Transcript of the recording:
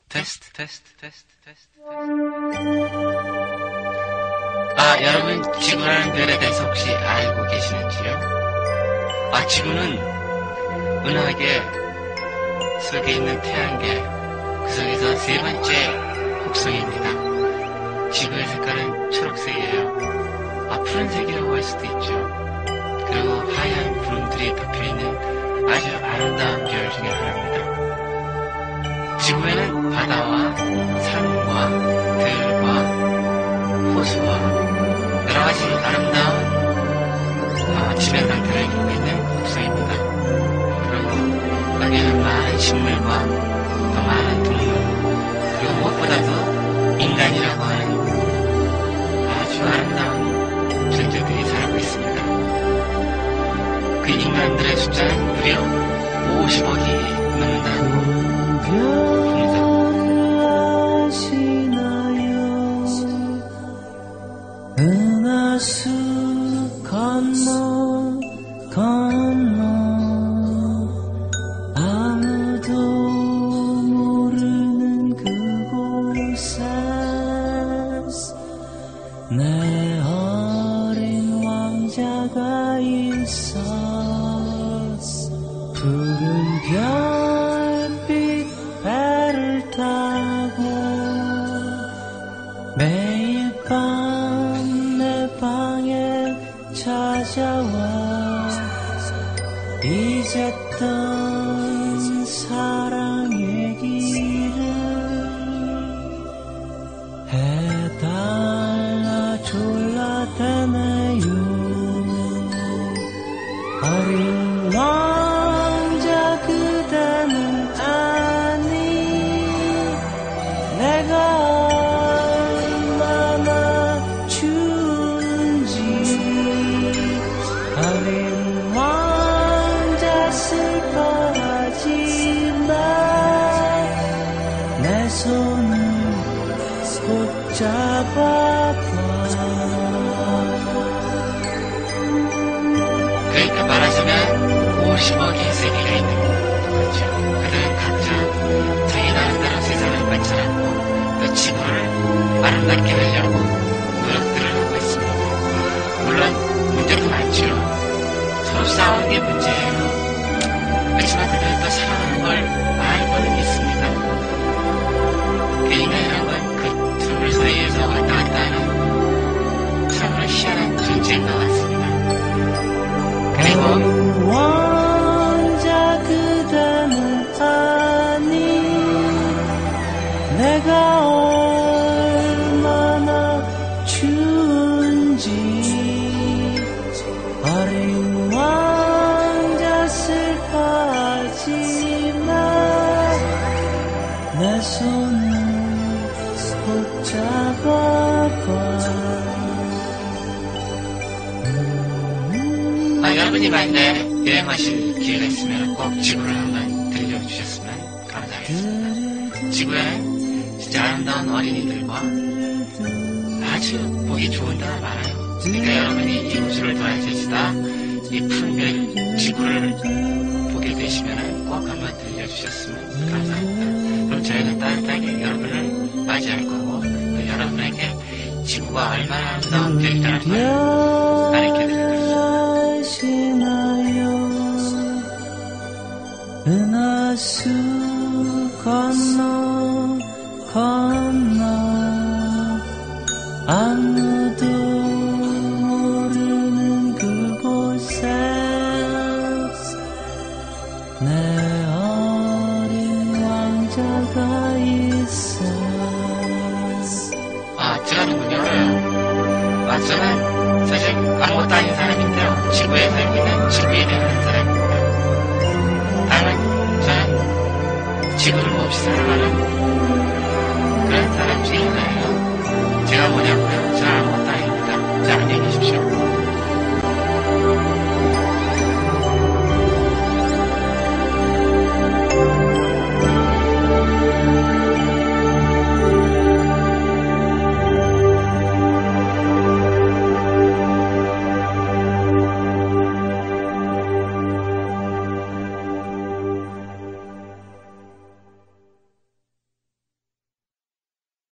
테스트, 테스트, 테스트, 테스트. 아, 여러분, 지구라는 별에 대해서 혹시 알고 계시는지요? 아, 지구는 은하계 속에 있는 태양계, 그 속에서 세 번째 혹성입니다. 지구의 색깔은 초록색이에요. 아, 푸른색이라고 할 수도 있죠. 그리고 하얀 구름들이 덮여있는 아주 아름다운 별 중에 하나입니다. 지구에는 바다와 산과 들과 호수와 여러가지 아름다운 지면 상태를 이루고 있는 혹성입니다. 그리고 여기에는 많은 식물과 또 많은 동물, 그리고 무엇보다도 인간이라고 하는 아주 아름다운 존재들이 살고 있습니다. 그 인간들의 숫자는 무려 50억이 넘는다고 봅니다. 은하수 건너 건너 아무도 모르는 그곳에 내 어린 왕자가 있어. 푸른 별빛 배를 타고 매일 밤 내 방에 찾아와 잊었던 사랑 얘기를 해달라 졸라대네요. 어린 왕자 그대는 아니 내가 얼마나 추운지. 어린 왕자 슬퍼하지마 내 손을 꼭 잡아봐. 그러니까 말하자면 50억의 세계가 있는 거죠. 그들은 각자 자기 나름대로 세상을 관찰하고 또 지구를 아름답게 하려고 노력들을 하고 있습니다. 물론 문제도 많죠. 서로 싸우는 게 문제예요. 그렇지만 그들은 또 사랑하는 걸 알고는 있습니다. 그 인간이란 건 그 둘 사이에서 왔다 갔다 하는 참으로 희한한 존재인 것 같습니다. 그리고 왕자 그대는 아니 내가 얼마나 추운지. 어린 왕자 슬퍼하지마 내 손을 꼭 잡아봐. 여러분이 만약에 여행하실 기회가 있으면 꼭 지구를 한번 들려주셨으면 감사하겠습니다. 지구에는 진짜 아름다운 어린이들과 아주 보기 좋은 데가 많아요. 그러니까 여러분이 이 우주를 돌아다니시다 이 푸른 별 지구를 보게 되시면 꼭 한번 들려주셨으면 감사합니다. 그럼 저희는 따뜻하게 여러분을 맞이할 거고 또 여러분에게 지구가 얼마나 아름다운 별이라는 걸 가르쳐드릴 것입니다. 은하수 건너 건너 아무도 모르는 그곳에 내 어린 왕자가 있어. 아, 저는군요. 저는 사실 아무것도 아닌 사람인데요. 지구에 살고 있는 지구인이라는 사람입니다. 다만 저는 지구를 몹시 사랑하는 그런 사람 중에 하나예요. 제가 뭐냐고요? 저 아무것도 아닙니다. 자, 안녕히 계십시오.